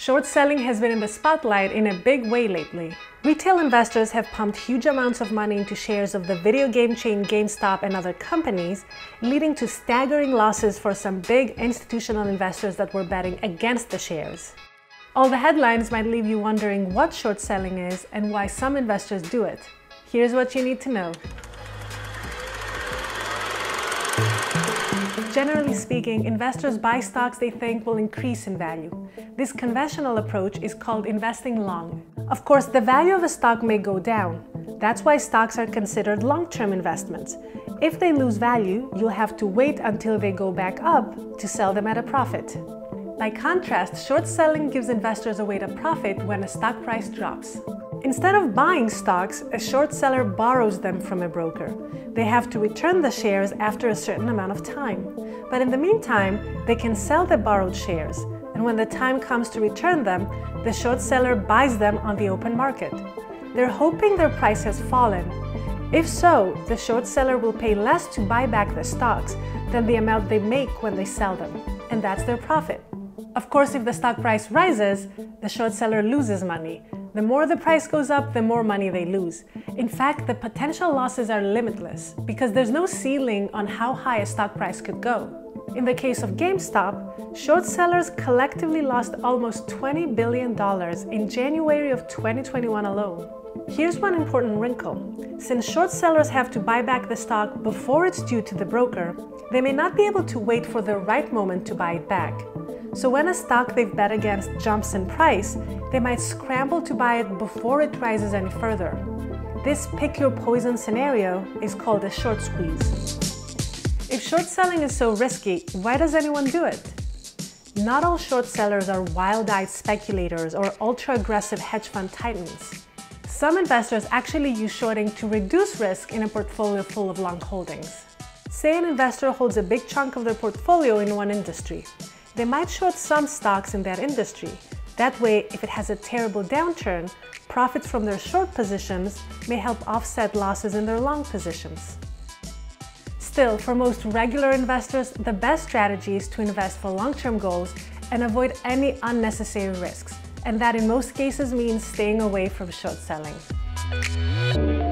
Short selling has been in the spotlight in a big way lately. Retail investors have pumped huge amounts of money into shares of the video game chain GameStop and other companies, leading to staggering losses for some big institutional investors that were betting against the shares. All the headlines might leave you wondering what short selling is and why some investors do it. Here's what you need to know. Generally speaking, investors buy stocks they think will increase in value. This conventional approach is called investing long. Of course, the value of a stock may go down. That's why stocks are considered long-term investments. If they lose value, you'll have to wait until they go back up to sell them at a profit. By contrast, short selling gives investors a way to profit when a stock price drops. Instead of buying stocks, a short seller borrows them from a broker. They have to return the shares after a certain amount of time. But in the meantime, they can sell the borrowed shares, and when the time comes to return them, the short seller buys them on the open market. They're hoping their price has fallen. If so, the short seller will pay less to buy back the stocks than the amount they make when they sell them, and that's their profit. Of course, if the stock price rises, the short seller loses money. The more the price goes up, the more money they lose. In fact, the potential losses are limitless because there's no ceiling on how high a stock price could go. In the case of GameStop, short sellers collectively lost almost $20 billion in January of 2021 alone. Here's one important wrinkle. Since short sellers have to buy back the stock before it's due to the broker, they may not be able to wait for the right moment to buy it back. So when a stock they've bet against jumps in price, they might scramble to buy it before it rises any further. This pick your poison scenario is called a short squeeze. If short selling is so risky, why does anyone do it? Not all short sellers are wild-eyed speculators or ultra-aggressive hedge fund titans. Some investors actually use shorting to reduce risk in a portfolio full of long holdings. Say an investor holds a big chunk of their portfolio in one industry. They might short some stocks in that industry. That way, if it has a terrible downturn, profits from their short positions may help offset losses in their long positions. Still, for most regular investors, the best strategy is to invest for long-term goals and avoid any unnecessary risks. And that in most cases means staying away from short selling.